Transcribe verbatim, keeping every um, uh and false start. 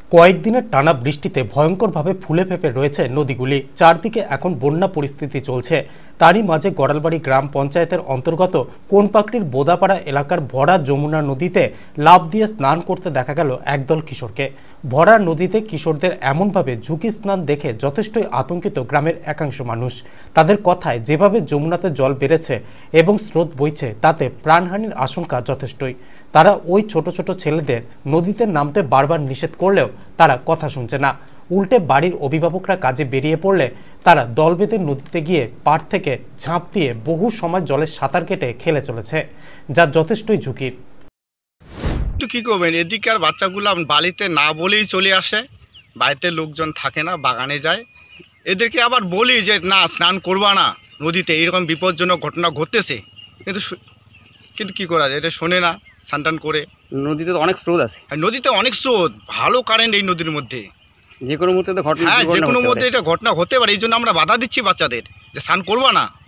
কয়েকদিনের টানা বৃষ্টিতে ভয়ঙ্করভাবে ফুলে ফেঁপে রয়েছে নদীগুলি। চারদিকে এখন বন্যা পরিস্থিতি চলছে। তারই মাঝে গড়ালবাড়ি গ্রাম পঞ্চায়েতের অন্তর্গত কোনপাকড়ির বোদাপাড়া এলাকার ভরা যমুনা নদীতে লাফ দিয়ে স্নান করতে দেখা গেল একদল কিশোরকে। ভরা নদীতে কিশোরদের এমনভাবে ঝুঁকি স্নান দেখে যথেষ্টই আতঙ্কিত গ্রামের একাংশ মানুষ। তাদের কথায় যেভাবে যমুনাতে জল বেড়েছে এবং স্রোত বইছে তাতে প্রাণহানির আশঙ্কা যথেষ্টই। তারা ওই ছোট ছোট ছেলেদের নদীতে নামতে বারবার নিষেধ করলেও তারা কথা শুনছে না। উল্টে বাড়ির অভিভাবকরা কাজে বেরিয়ে পড়লে তারা দল বেঁধে নদীতে গিয়ে পাড় থেকে ঝাঁপ দিয়ে বহু সময় জলে সাঁতার কেটে খেলে চলেছে, যা যথেষ্টই ঝুঁকির। তো কী করবেন, এদিকে আর বাচ্চাগুলো বাড়িতে না বলেই চলে আসে, বাড়িতে লোকজন থাকে না, বাগানে যায়। এদেরকে আবার বলি যে না স্নান করবা না নদীতে, এইরকম বিপজ্জনক ঘটনা ঘটতেছে, কিন্তু কিন্তু কী করা যায়, এটা শোনে না, স্নান টান করে। নদীতে তো অনেক স্রোত আছে, নদীতে অনেক স্রোত, ভালো কারেন্ট এই নদীর মধ্যে, যে কোনো মুহূর্তে তো ঘটনা, হ্যাঁ যে কোনো মুহূর্তে এটা ঘটনা হতে পারে। এই জন্য আমরা বাধা দিচ্ছি বাচ্চাদের যে স্নান করবা না।